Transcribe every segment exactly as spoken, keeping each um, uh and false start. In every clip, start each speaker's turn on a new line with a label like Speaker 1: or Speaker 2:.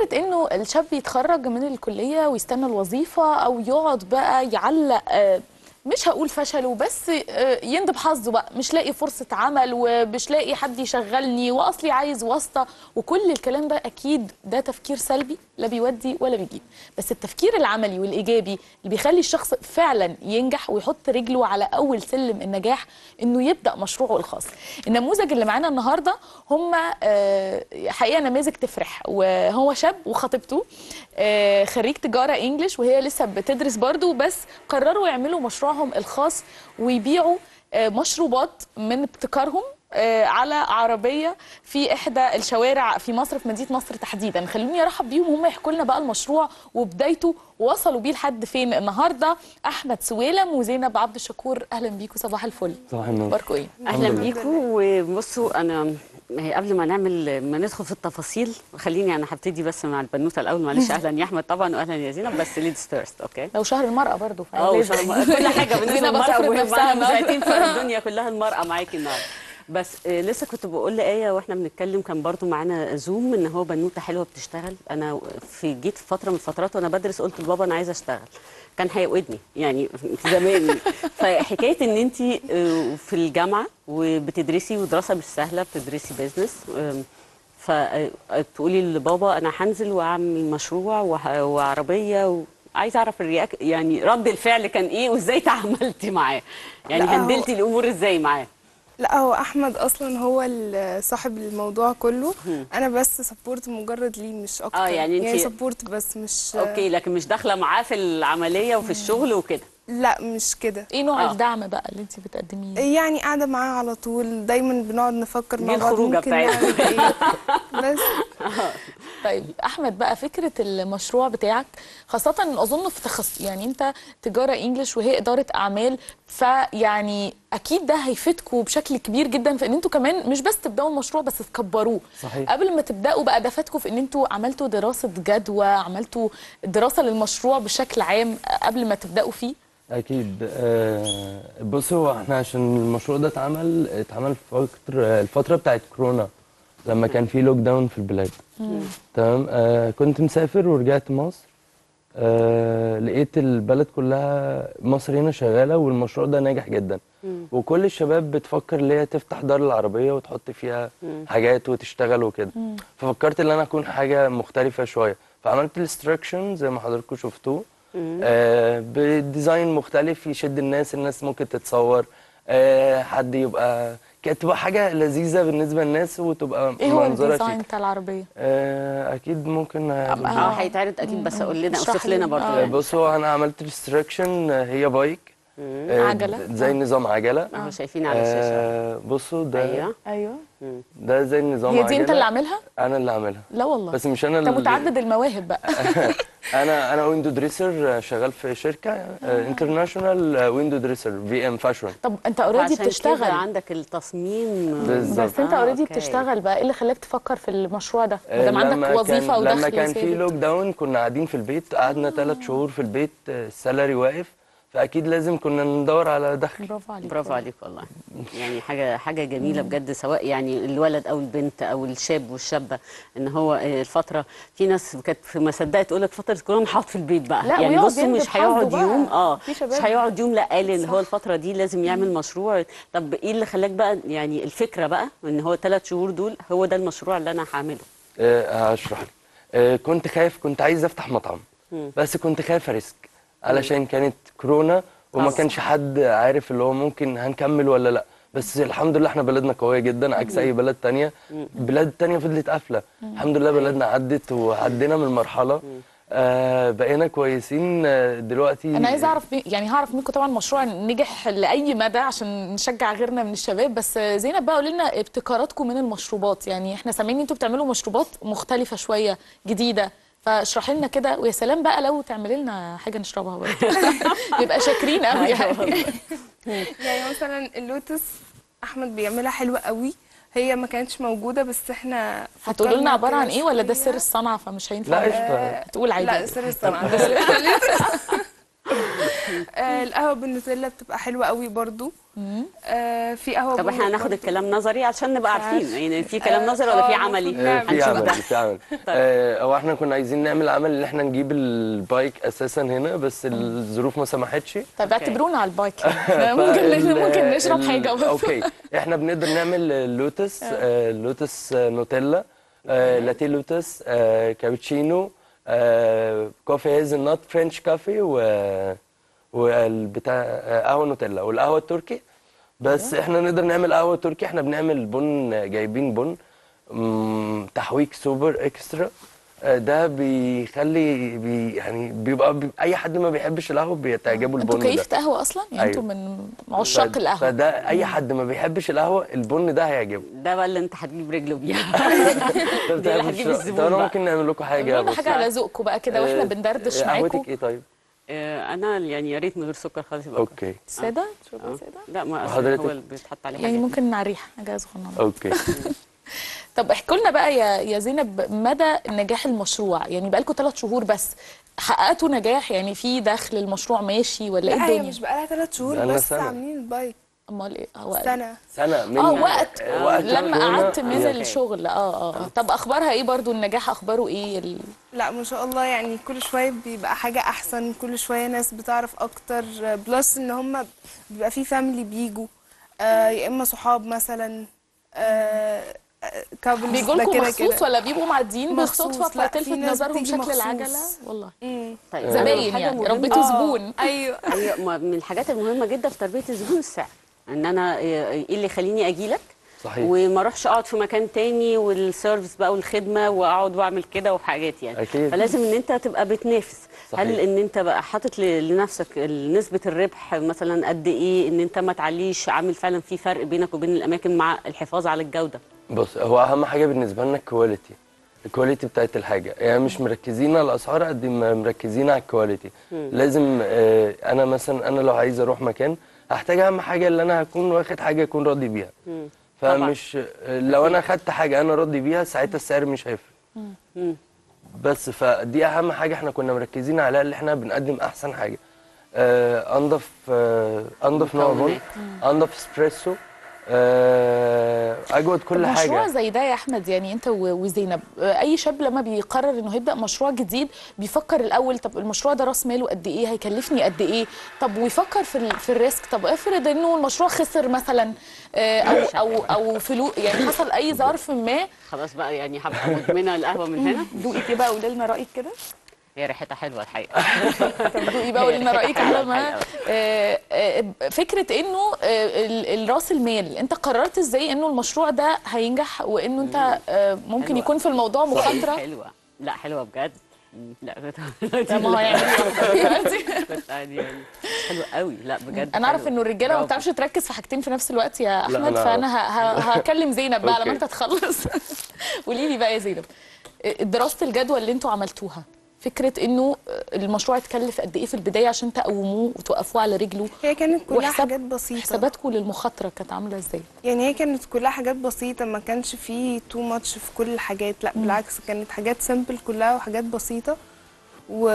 Speaker 1: فكره انه الشاب يتخرج من الكليه ويستنى الوظيفه او يقعد بقى يعلق آه مش هقول فشله بس يندب حظه بقى، مش لاقي فرصة عمل ومش لاقي حد يشغلني واصلي عايز واسطة وكل الكلام ده، اكيد ده تفكير سلبي لا بيودي ولا بيجيب. بس التفكير العملي والايجابي اللي بيخلي الشخص فعلا ينجح ويحط رجله على اول سلم النجاح انه يبدا مشروعه الخاص. النموذج اللي معانا النهارده هم حقيقه نماذج تفرح، وهو شاب وخطيبته خريج تجاره انجلش وهي لسه بتدرس برضه، بس قرروا يعملوا مشروعهم الخاص ويبيعوا مشروبات من ابتكارهم على عربيه في احدى الشوارع في مصر، في مدينه نصر تحديدا. خلوني ارحب بيهم وهم يحكوا لنا بقى المشروع وبدايته ووصلوا بيه لحد فين. النهارده احمد سويلم وزينب عبد الشكور، اهلا بيكم، صباح الفل.
Speaker 2: صباح النور.
Speaker 1: اخباركم ايه؟
Speaker 3: اهلا بيكم. وبصوا انا قبل ما نعمل ما ندخل في التفاصيل خليني انا هبتدي بس مع البنوته الاول. معلش اهلا يا احمد طبعا واهلا يا زينب، بس ليدز فيرست. اوكي
Speaker 1: لو شهر المراه برضه
Speaker 3: اه شهر المرأة. كل حاجه بالنسبه للمراه مهمه، مذاعين في الدنيا كلها المراه معاكي النهارده. بس آه لسه كنت بقول لآية واحنا بنتكلم، كان برضو معانا زوم ان هو بنوته حلوه بتشتغل. انا في جيت في فتره من الفترات وانا بدرس قلت لبابا انا عايزه اشتغل، كان هيقودني يعني زمان. فحكايه ان انت في الجامعه وبتدرسي ودراسه مش سهله، بتدرسي بيزنس، فتقولي لبابا انا هنزل واعمل مشروع وعربيه، وعايزه اعرف الرياك يعني رد الفعل كان ايه وازاي تعاملتي معاه، يعني هندلتي الامور ازاي معاه؟
Speaker 4: لا هو احمد اصلا هو صاحب الموضوع كله، انا بس سبورت مجرد ليه مش اكتر.
Speaker 3: اه يعني انت
Speaker 4: يعني سبورت بس مش
Speaker 3: اوكي، لكن مش داخله معاه في العمليه وفي الشغل وكده؟
Speaker 4: لا مش كده.
Speaker 1: ايه نوع آه. الدعم بقى اللي انت بتقدميه؟
Speaker 4: يعني قاعده معاه على طول، دايما بنقعد نفكر مع بعض
Speaker 3: ممكن نعمل
Speaker 4: ايه. بس
Speaker 1: طيب احمد بقى، فكره المشروع بتاعك خاصه اظن في تخصص، يعني انت تجاره انجلش وهي اداره اعمال، فيعني اكيد ده هيفيدكم بشكل كبير جدا في ان انتوا كمان مش بس تبداوا المشروع بس تكبروه.
Speaker 2: صحيح.
Speaker 1: قبل ما تبداوا بقى ده فاتكم في ان انتوا عملتوا دراسه جدوى، عملتوا دراسه للمشروع بشكل عام قبل ما تبداوا فيه؟
Speaker 2: اكيد. آه بصوا احنا عشان المشروع ده اتعمل اتعمل في فتره الفتره بتاعت كورونا لما كان في لوك داون في البلاد. تمام. آه كنت مسافر ورجعت مصر، آه لقيت البلد كلها مصر هنا شغاله والمشروع ده ناجح جدا. مم. وكل الشباب بتفكر ان هي تفتح دار العربيه وتحط فيها مم. حاجات وتشتغل وكده. ففكرت ان انا اكون حاجه مختلفه شويه، فعملت الاستراكشن زي ما حضراتكم شفتوه، آه بديزاين مختلف يشد الناس، الناس ممكن تتصور، آه حد يبقى كانت تبقى حاجه لذيذه بالنسبه للناس وتبقى
Speaker 1: ايه هو الديزاين بتاع العربيه؟
Speaker 2: آه اكيد ممكن
Speaker 3: اه هيتعرض اكيد، بس قول لنا اوصف لنا برضه.
Speaker 2: آه بصوا انا عملت الاستراكشن، هي بايك
Speaker 1: آه عجله
Speaker 2: زي نظام عجله
Speaker 3: اهو شايفين على الشاشه.
Speaker 2: آه بصوا ده
Speaker 3: ايوه
Speaker 1: ايوه
Speaker 2: ده زي نظام عجله.
Speaker 1: هي دي انت اللي عاملها؟
Speaker 2: انا اللي عاملها.
Speaker 1: لا والله،
Speaker 2: بس مش انا
Speaker 1: اللي انت متعدد المواهب بقى.
Speaker 2: انا انا ويندو دريسر، شغال في شركه انترناشونال ويندو دريسر في ام فاشن.
Speaker 1: طب انت اوريدي بتشتغل،
Speaker 3: عندك التصميم
Speaker 2: بالظبط.
Speaker 1: بس انت اوريدي آه بتشتغل بقى، ايه اللي خلاك تفكر في المشروع ده؟ ما دام عندك وظيفه ودخل.
Speaker 2: لما كان في لوك داون كنا قاعدين في البيت، قعدنا ثلاث شهور في البيت، السالري واقف، فاكيد لازم كنا ندور على دخل.
Speaker 1: برافو عليك.
Speaker 3: برافو عليك والله. يعني حاجه حاجه جميله بجد، سواء يعني الولد او البنت او الشاب والشابه، ان هو الفتره في ناس كانت ما صدقت تقول لك فتره كورونا هقعد في البيت بقى، يعني بصوا مش هيقعد يوم اه مش هيقعد يوم، لا قال ان هو الفتره دي لازم يعمل مشروع. طب ايه اللي خلاك بقى يعني الفكره بقى ان هو ثلاث شهور دول هو ده المشروع اللي انا هعمله؟
Speaker 2: آه هشرح لك. آه كنت خايف، كنت عايز افتح مطعم مم. بس كنت خايف اريسك علشان كانت كورونا وما كانش حد عارف اللي هو ممكن هنكمل ولا لا. بس الحمد لله احنا بلدنا قويه جدا عكس اي بلد تانية. بلاد تانية فضلت قافله، الحمد لله بلدنا عدت وعدينا من المرحله، آه بقينا كويسين دلوقتي.
Speaker 1: انا عايزه اعرف يعني هعرف منكم طبعا مشروع نجح لاي مدى عشان نشجع غيرنا من الشباب، بس زينب بقى قولي لنا ابتكاراتكم من المشروبات. يعني احنا سامعين انتوا بتعملوا مشروبات مختلفه شويه جديده، فاشرحي لنا كده، ويا سلام بقى لو تعملي لنا حاجه نشربها برضه نبقى شاكرين قوي يعني.
Speaker 4: يعني مثلا اللوتس احمد بيعملها حلوه قوي، هي ما كانتش موجوده بس احنا
Speaker 1: هتقولوا لنا عباره عن ايه ولا ده سر الصنعه فمش هينفع؟
Speaker 2: لا قشطه
Speaker 1: تقول عادي.
Speaker 4: لا سر الصنعه. آه القهوه بالنوتيلا بتبقى حلوه قوي برضو. آه في قهوه
Speaker 3: طب احنا
Speaker 4: بندق
Speaker 3: هناخد
Speaker 4: برضو.
Speaker 3: الكلام نظري عشان نبقى
Speaker 4: مش
Speaker 3: عارفين،
Speaker 4: عارفة.
Speaker 3: يعني في كلام
Speaker 4: آه،
Speaker 3: نظري ولا في
Speaker 4: آه،
Speaker 3: عملي؟
Speaker 4: المفروض
Speaker 2: آه، في
Speaker 3: هنشوف
Speaker 2: عمل
Speaker 3: ده.
Speaker 2: في عمل آه، هو احنا كنا عايزين نعمل عمل ان احنا نجيب البايك اساسا هنا، بس الظروف ما سمحتش.
Speaker 1: طيب اعتبرونا على البايك يعني. ممكن
Speaker 2: فال-
Speaker 1: ممكن نشرب
Speaker 2: ال-
Speaker 1: حاجه بس.
Speaker 2: اوكي، احنا بنقدر نعمل لوتس، آه، لوتس آه، نوتيلا، آه، لاتيه لوتس، آه، كابتشينو، آه، كوفي هيزل نوت، فرنش كافي، و والبتاع آه، قهوه نوتيلا والقهوه التركي. بس احنا نقدر نعمل قهوه تركي. احنا بنعمل بن، جايبين بن مم، تحويك سوبر اكسترا. آه، ده بيخلي بي يعني بيبقى بي اي حد ما بيحبش القهوه بيتعجبه
Speaker 1: انتوا
Speaker 2: البن ده.
Speaker 1: كيفة قهوه اصلا يعني؟ انتوا
Speaker 2: أيوة.
Speaker 1: من عشاق
Speaker 2: ف-
Speaker 1: القهوه.
Speaker 2: فده اي حد ما بيحبش القهوه البن ده هيعجبه.
Speaker 3: ده بقى اللي انت هتجيب رجله بيها.
Speaker 2: طب
Speaker 3: دي اللي
Speaker 2: تعالوا
Speaker 3: هتجيب
Speaker 2: نشرب-
Speaker 3: الزبون
Speaker 2: طب انا
Speaker 3: بقى.
Speaker 2: ممكن نعمل لكم حاجه
Speaker 1: قولوا لنا حاجه
Speaker 2: بسيطة.
Speaker 1: على ذوقكم بقى كده واحنا
Speaker 2: آه،
Speaker 1: بندردش
Speaker 2: آه،
Speaker 1: معاكم.
Speaker 2: قهوتك ايه طيب؟
Speaker 3: آه، انا يعني يا ريت من غير سكر خالص يبقى
Speaker 2: اوكي
Speaker 1: ساده
Speaker 3: آه.
Speaker 1: تشربوا ساده.
Speaker 3: لا ما أصل
Speaker 2: وحضرتك؟
Speaker 3: هو اللي بيتحط عليه
Speaker 1: يعني
Speaker 3: حاجات.
Speaker 1: ممكن نعريها حاجه صغننه.
Speaker 2: اوكي.
Speaker 1: طب احكوا لنا بقى يا يا زينب مدى نجاح المشروع، يعني بقى لكم ثلاث شهور بس حققتوا نجاح؟ يعني في دخل المشروع ماشي ولا ايه
Speaker 4: لا هي
Speaker 1: الدنيا؟
Speaker 4: مش بقالها ثلاث شهور
Speaker 2: بقالنا
Speaker 4: بس
Speaker 2: سنة.
Speaker 4: عاملين البايك
Speaker 1: امال ايه هو
Speaker 4: سنه.
Speaker 2: سنه من
Speaker 1: اه وقت
Speaker 2: آه، وقت
Speaker 1: لما
Speaker 2: كورونا.
Speaker 1: قعدت من
Speaker 2: يس.
Speaker 1: الشغل. اه اه طب اخبارها ايه برضو؟ النجاح اخباره ايه؟ ال...
Speaker 4: لا ما شاء الله، يعني كل شويه بيبقى حاجه احسن، كل شويه ناس بتعرف اكتر، بلس ان هم بيبقى في فاميلي بيجوا، آه يا اما صحاب مثلا، آه كابلز
Speaker 1: بيجوا
Speaker 4: ده
Speaker 1: لكم
Speaker 4: كده
Speaker 1: مخصوص
Speaker 4: كده.
Speaker 1: ولا بيبقوا معديين
Speaker 4: مخصوص،
Speaker 1: بالصدفه
Speaker 4: لا،
Speaker 1: فتلفت
Speaker 4: في ناس
Speaker 1: نظرهم
Speaker 4: بتيجي
Speaker 1: شكل
Speaker 4: مخصوص.
Speaker 1: العجله؟ والله
Speaker 4: مم.
Speaker 3: طيب
Speaker 1: زباين
Speaker 3: حاجة
Speaker 1: يعني
Speaker 3: مهمة.
Speaker 1: ربيتوا
Speaker 4: آه،
Speaker 1: زبون.
Speaker 4: ايوه
Speaker 3: ايوه، ما من الحاجات المهمه جدا في تربيه الزبون السعر، ان انا ايه اللي يخليني اجي لك
Speaker 2: صحيح.
Speaker 3: وما اروحش اقعد في مكان تاني والسيرفيس بقى والخدمه واقعد واعمل كده وحاجات يعني.
Speaker 2: أكيد.
Speaker 3: فلازم ان انت تبقى بتنافس.
Speaker 2: صحيح.
Speaker 3: هل ان انت بقى حاطط ل- لنفسك نسبه الربح مثلا قد ايه، ان انت ما تعليش، عامل فعلا في فرق بينك وبين الاماكن مع الحفاظ على الجوده؟
Speaker 2: بص، هو اهم حاجه بالنسبه لنا الكواليتي، الكواليتي بتاعت الحاجه. يعني مش مركزين على الاسعار قد ما مركزين على الكواليتي. لازم آه، انا مثلا انا لو عايز اروح مكان هحتاج اهم حاجه اللي انا هكون واخد حاجه يكون راضي بيها. فمش آه، لو انا خدت حاجه انا راضي بيها ساعتها السعر مش هيفرق. بس فدي اهم حاجه احنا كنا مركزين عليها، اللي احنا بنقدم احسن حاجه. آه، انضف آه، انضف نوع بن،
Speaker 3: مكونات.
Speaker 2: انضف اسبريسو، آه، اجود كل
Speaker 1: طب
Speaker 2: حاجه.
Speaker 1: مشروع زي ده يا احمد، يعني انت و- وزينب، آه، اي شاب لما بيقرر انه هيبدا مشروع جديد بيفكر الاول طب المشروع ده راس ماله قد ايه، هيكلفني قد ايه، طب ويفكر في ال- في الريسك. طب افرض انه المشروع خسر مثلا، آه، او او او فلوس، يعني حصل اي ظرف ما.
Speaker 3: خلاص بقى يعني هبقى مدمنه القهوه من هنا.
Speaker 1: دوقي كده قولي لنا رايك كده.
Speaker 3: هي ريحتها حلوه الحقيقه.
Speaker 1: طب دوقي بقى قولي لنا رايك على ما آه، آه، فكره انه آه، ال- الراس المال، انت قررت ازاي انه المشروع ده هينجح وانه انت آه، ممكن
Speaker 3: حلوة.
Speaker 1: يكون في الموضوع مخاطره؟
Speaker 3: حلوه، لا حلوه بجد. لا
Speaker 1: طب ما هو يعني
Speaker 3: كنت عادي يعني حلوه قوي، لا بجد.
Speaker 1: انا اعرف
Speaker 3: حلوة.
Speaker 1: انه الرجاله ما
Speaker 3: برافو.
Speaker 1: بتعرفش تركز في حاجتين في نفس الوقت يا
Speaker 2: لا،
Speaker 1: احمد،
Speaker 2: أنا
Speaker 1: فانا ه- ه- هكلم زينب بقى لما
Speaker 2: أوكي.
Speaker 1: انت تخلص. قولي لي بقى يا زينب، دراسه الجدوى اللي انتوا عملتوها، فكره انه المشروع اتكلف قد ايه في البدايه عشان تقوموه وتوقفوه على رجله؟
Speaker 4: هي كانت كلها
Speaker 1: وحساب-
Speaker 4: حاجات بسيطه.
Speaker 1: حساباتكم للمخاطره كانت عامله ازاي؟
Speaker 4: يعني هي كانت كلها حاجات بسيطة، ما كانش فيه تو ماتش في كل الحاجات، لا بالعكس كانت حاجات سيمبل كلها وحاجات بسيطة. و...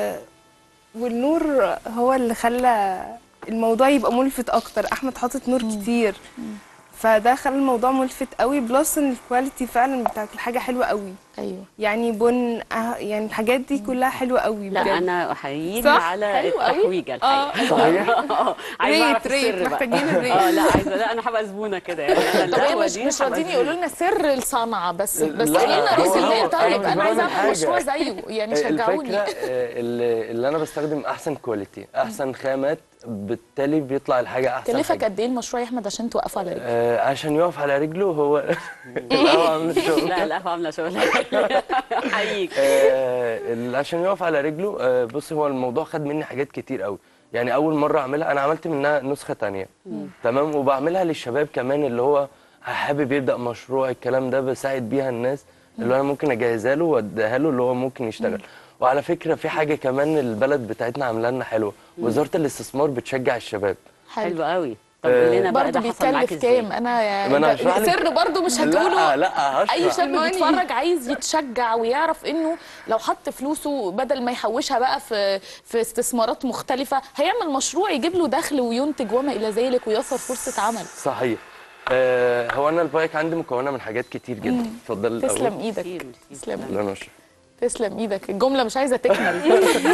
Speaker 4: والنور هو اللي خلى الموضوع يبقى ملفت اكتر. احمد حاطط نور كتير، فده خلى الموضوع ملفت قوي، بلس ان الكواليتي فعلا بتاعت الحاجة حلوة قوي.
Speaker 1: ايوه
Speaker 4: يعني بن أه يعني الحاجات دي كلها حلوة قوي
Speaker 3: لا
Speaker 4: بجد.
Speaker 3: انا احييك
Speaker 4: صح؟
Speaker 3: على
Speaker 1: حلو قوي.
Speaker 3: التحويجه الحقيقه.
Speaker 2: صحيح.
Speaker 3: اه عايزه اعرف
Speaker 4: ريت ريت
Speaker 3: السر بقى.
Speaker 4: محتاجين الريت.
Speaker 3: اه لا عايزه، لا انا هبقى زبونه كده يعني. انا
Speaker 1: طب هي
Speaker 3: القهوة
Speaker 1: مش
Speaker 3: دي
Speaker 1: مش
Speaker 3: هبقى
Speaker 1: راضيين
Speaker 3: زبونة.
Speaker 1: يقولوا لنا سر الصنعه، بس بس
Speaker 2: لا،
Speaker 1: قولي لنا راس
Speaker 2: هو-
Speaker 1: المال.
Speaker 2: هو-
Speaker 1: طيب
Speaker 2: أنا مش
Speaker 1: انا عايزه
Speaker 2: بعمل
Speaker 1: اعمل
Speaker 2: حاجة.
Speaker 1: مشروع زيه يعني، شجعوني.
Speaker 2: الفكره آه، اللي, اللي انا بستخدم احسن كواليتي، احسن خامات، بالتالي بيطلع الحاجه احسن
Speaker 1: كلفك
Speaker 2: حاجة.
Speaker 1: قد ايه المشروع يا احمد عشان توقفوا على رجله؟
Speaker 2: آه، عشان يقف على رجله هو القهوه عامله شغل.
Speaker 3: لا القهوه عامله شغل. احييك.
Speaker 2: آه، ال- عشان يقف على رجله. آه، بص، هو الموضوع خد مني حاجات كتير قوي. يعني اول مره اعملها انا عملت منها نسخه تانية، تمام، وبعملها للشباب كمان اللي هو حابب يبدا مشروع. الكلام ده بساعد بيها الناس اللي انا ممكن اجهزها له واديها له اللي هو ممكن يشتغل. وعلى فكره في حاجه كمان البلد بتاعتنا عاملاها لنا حلوه، وزاره الاستثمار بتشجع الشباب.
Speaker 3: حلو قوي. طب قول لنا بقى
Speaker 1: برضه
Speaker 3: ده حصل معاك
Speaker 1: بيتكلف
Speaker 3: ازاي؟
Speaker 1: كام؟ انا
Speaker 2: ما أنا
Speaker 1: ده
Speaker 2: هشرح لك.
Speaker 1: سر برضه مش هتقوله.
Speaker 2: لا لا هشرح.
Speaker 1: اي شاب
Speaker 4: الماني.
Speaker 1: بيتفرج عايز يتشجع ويعرف انه لو حط فلوسه بدل ما يحوشها بقى في في استثمارات مختلفه هيعمل مشروع يجيب له دخل وينتج وما الى ذلك ويوفر فرصه عمل.
Speaker 2: صحيح. آه هو انا البايك عندي مكونه من حاجات كتير جدا. اتفضل الأول.
Speaker 1: تسلم ايدك.
Speaker 3: كتير، كتير.
Speaker 1: تسلم
Speaker 2: لا انا اشرح.
Speaker 1: تسلم ايدك. الجمله مش عايزه تكمل.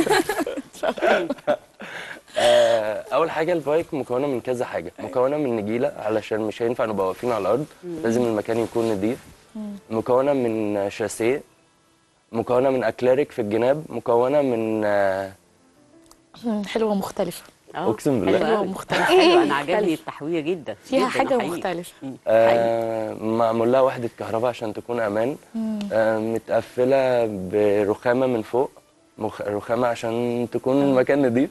Speaker 2: آه، اول حاجه البايك مكونه من كذا حاجه، مكونه من نجيله علشان مش هينفع نبقى واقفين على الارض، لازم المكان يكون نظيف. مكونه من شاسيه، مكونه من اكليريك في الجناب، مكونه من آه،
Speaker 1: حلوه مختلفه.
Speaker 3: اه
Speaker 2: أقسم بالله.
Speaker 3: حلوة
Speaker 1: حلوة
Speaker 3: أوي.
Speaker 1: ومختلفة.
Speaker 3: حلوة، انا عجبني التحويه جدا
Speaker 1: فيها
Speaker 3: جداً،
Speaker 1: حاجه
Speaker 3: حقيقي.
Speaker 1: مختلفه.
Speaker 3: مم. حقيقي.
Speaker 2: آه معمول لها وحده كهرباء عشان تكون امان. آه متقفله برخامه من فوق، مخ... رخامه عشان تكون المكان نظيف.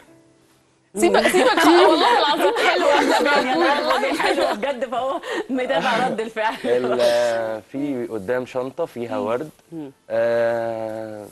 Speaker 1: سيبك سيبك والله العظيم حلوه.
Speaker 3: يعني انا عارفة حلوه بجد، فهو متابع رد الفعل.
Speaker 2: ال- في قدام شنطه فيها ورد. آه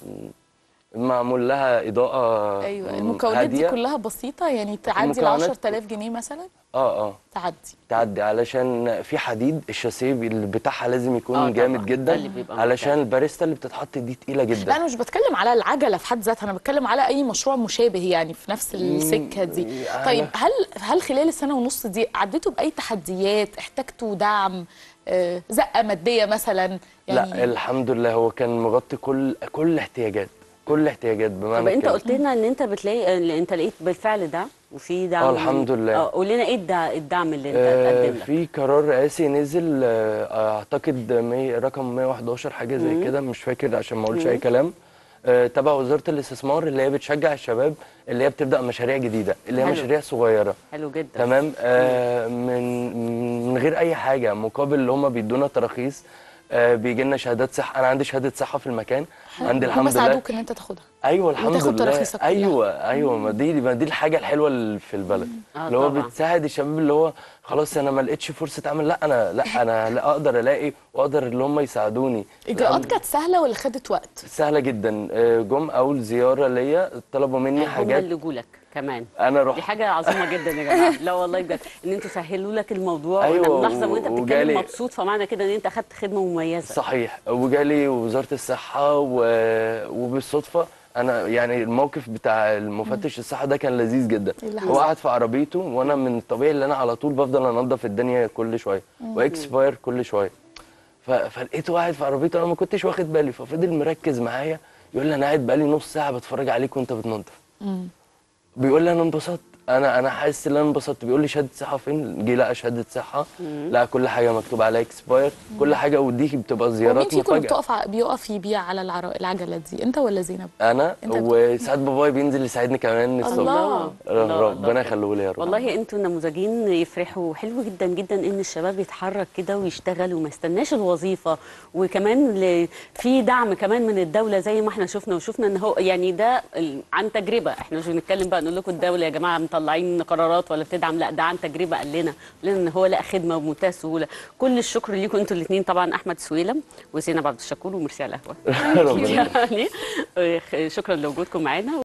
Speaker 2: معمول لها اضاءه
Speaker 1: ايوه المكونات دي
Speaker 2: هادية.
Speaker 1: كلها بسيطه يعني تعدي ال
Speaker 2: المكونات-
Speaker 1: عشرة آلاف جنيه مثلا.
Speaker 2: اه اه
Speaker 1: تعدي.
Speaker 2: تعدي علشان في حديد، الشاسيه اللي بتاعها لازم يكون
Speaker 3: آه
Speaker 2: جامد
Speaker 3: طبعاً،
Speaker 2: جدا
Speaker 3: ده اللي بيبقى
Speaker 2: علشان
Speaker 3: ممتاز.
Speaker 2: الباريستا اللي بتتحط دي تقيله
Speaker 1: لا
Speaker 2: جدا.
Speaker 1: انا مش بتكلم على العجله في حد ذاتها، انا بتكلم على اي مشروع مشابه يعني في نفس السكه دي.
Speaker 2: أنا-
Speaker 1: طيب هل هل خلال السنه ونص دي عديتوا باي تحديات؟ احتجتوا دعم، آه، زقه ماديه مثلا يعني؟
Speaker 2: لا الحمد لله هو كان مغطي كل كل الاحتياجات، كل الاحتياجات
Speaker 3: طب
Speaker 2: بمعنى
Speaker 3: انت
Speaker 2: كده.
Speaker 3: قلت لنا ان انت بتلاقي اللي انت لقيت بالفعل دعم وفي دعم
Speaker 2: اه
Speaker 3: من-
Speaker 2: الحمد لله.
Speaker 3: اه قول لنا ايه الدع- الدعم اللي انت
Speaker 2: آه
Speaker 3: اتقدم لك؟
Speaker 2: في قرار رئاسي نزل، آه اعتقد مية رقم مية وواحد عشر حاجه زي كده، مش فاكر عشان ما اقولش اي كلام. آه تبع وزاره الاستثمار اللي هي بتشجع الشباب اللي هي بتبدا مشاريع جديده، اللي هي
Speaker 3: حلو.
Speaker 2: مشاريع صغيره.
Speaker 3: حلو جدا.
Speaker 2: تمام. آه من من غير اي حاجه مقابل اللي هم بيدونا تراخيص. آه بيجي لنا شهادات صحه، انا عندي شهاده صحه في المكان. عندي
Speaker 1: هم
Speaker 2: الحمد لله.
Speaker 1: ساعدوك ان انت تاخدها.
Speaker 2: ايوه الحمد
Speaker 1: وتاخد
Speaker 2: لله.
Speaker 1: تراخيصك كلها.
Speaker 2: ايوه ايوه ما دي ما دي الحاجه الحلوه اللي في البلد،
Speaker 3: آه
Speaker 2: اللي هو
Speaker 3: طبعاً.
Speaker 2: بتساعد الشباب اللي هو خلاص انا ما لقيتش فرصه عمل، لا انا لا انا لا اقدر الاقي واقدر اللي هم يساعدوني.
Speaker 1: اجراءات كانت سهله ولا خدت وقت؟
Speaker 2: سهله جدا. آه، جم اول زياره ليا طلبوا مني
Speaker 3: هم
Speaker 2: حاجات
Speaker 3: اللي جولك كمان.
Speaker 2: انا
Speaker 3: دي
Speaker 2: رحت.
Speaker 3: حاجه عظيمه جدا يا جماعه. لا والله بجد ان انتوا سهلوا لك الموضوع.
Speaker 2: أيوة،
Speaker 3: وانا ملاحظه وانت
Speaker 2: و-
Speaker 3: بتتكلم
Speaker 2: وجالي-
Speaker 3: مبسوط، فمعنى كده ان انت اخدت خدمه مميزه.
Speaker 2: صحيح. وجالي وزاره الصحه و... وبالصدفه انا يعني الموقف بتاع المفتش الصحه ده كان لذيذ جدا.
Speaker 1: إيه اللي
Speaker 2: هو
Speaker 1: حصل؟
Speaker 2: قاعد في عربيته وانا من الطبيعي اللي انا على طول بفضل انضف الدنيا كل شويه واكسباير كل شويه. ف... فلقيته قاعد في عربيته انا ما كنتش واخد بالي، ففضل مركز معايا يقول لي انا قاعد بقالي نص ساعه بتفرج عليك وانت بتنضف. بيقول لي انا انبسطت، انا انا حاسس ان انا انبسطت. بيقول لي شهاده صحه فين؟ جه لقى شهاده صحه، لا كل حاجه مكتوب عليها اكسباير، كل حاجه. ودي بتبقى
Speaker 1: ومين
Speaker 2: زيارات
Speaker 1: فيكم اللي
Speaker 2: مفاجاه.
Speaker 1: بتقف ع- بيقف يبيع على العر... العجله دي، انت ولا زينب؟
Speaker 2: انا
Speaker 1: أنت بت-
Speaker 2: وساعات بابايا بينزل يساعدني كمان الصبح.
Speaker 1: الله.
Speaker 3: الله،
Speaker 2: ربنا
Speaker 3: الله.
Speaker 2: يخليه لي يا رب.
Speaker 3: والله انتوا نموذجين يفرحوا. حلو جدا جدا ان الشباب يتحرك كده ويشتغل وما يستناش الوظيفه. وكمان ل- في دعم كمان من الدوله زي ما احنا شفنا وشفنا ان هو يعني ده ال- عن تجربه. احنا مش بنتكلم بقى نقول لكم الدوله يا جماعه مطلعين قرارات ولا بتدعم، لا ده عن تجربه. قال لنا قال لنا ان هو لقى خدمه بمنتهى السهوله. كل الشكر ليكم انتوا الاثنين طبعا، احمد سويلم وزينب عبد الشكور، وميرسي على القهوه.
Speaker 2: ربنا
Speaker 3: يعني شكرا لوجودكم معانا.